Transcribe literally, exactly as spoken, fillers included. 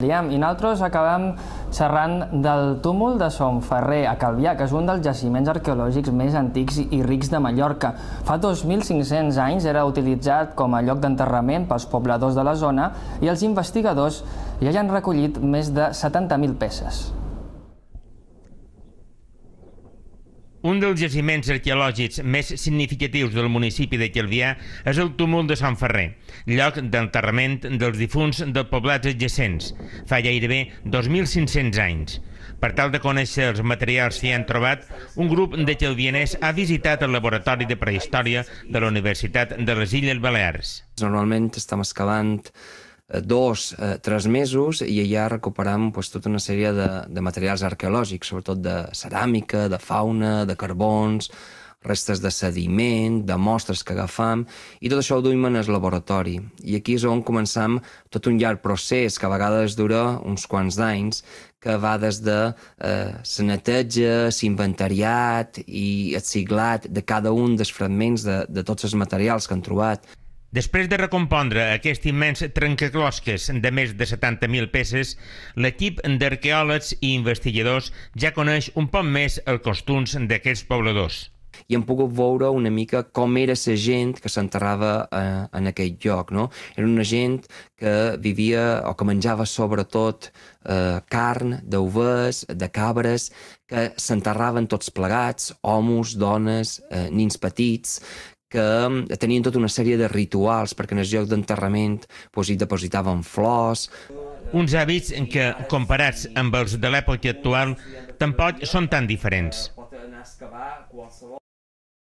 I nosaltres acabem xerrant del túmul de Son Ferrer, a Calvià, que és un dels jaciments arqueològics més antics i rics de Mallorca. Fa dos mil cinc-cents anys era utilitzat com a lloc d'enterrament pels pobladors de la zona i els investigadors ja hi han recollit més de setanta mil peces. Un dels jaciments arqueològics més significatius del municipi de Calvià és el túmul de Sant Ferrer, lloc d'enterrament dels difunts dels poblats adjacents, fa gairebé dos mil cinc-cents anys. Per tal de conèixer els materials que hi han trobat, un grup de calvianers ha visitat el laboratori de prehistòria de la Universitat de les Illes Balears. Normalment estem excavant dos, eh, tres mesos i allà recuperam pues, tota una sèrie de, de materials arqueològics, sobretot de ceràmica, de fauna, de carbons, restes de sediment, de mostres que agafam, i tot això ho duim en el laboratori. I aquí és on començam tot un llarg procés, que a vegades dura uns quants d'anys, que va des de eh, la neteja, l'inventariat i el siglat de cada un dels fragments de, de tots els materials que han trobat. Després de recompondre aquest immens trencaclosques de més de setanta mil peces, l'equip d'arqueòlegs i investigadors ja coneix un poc més els costums d'aquests pobladors. I hem pogut veure una mica com era la gent que s'enterrava eh, en aquell lloc, no? Era una gent que vivia o que menjava sobretot eh, carn d'ovelles, de cabres, que s'enterraven tots plegats, homes, dones, eh, nins petits, que tenien tota una sèrie de rituals perquè en el lloc d'enterrament doncs, hi depositaven flors. Uns hàbits que, comparats amb els de l'època actual, tampoc són tan diferents.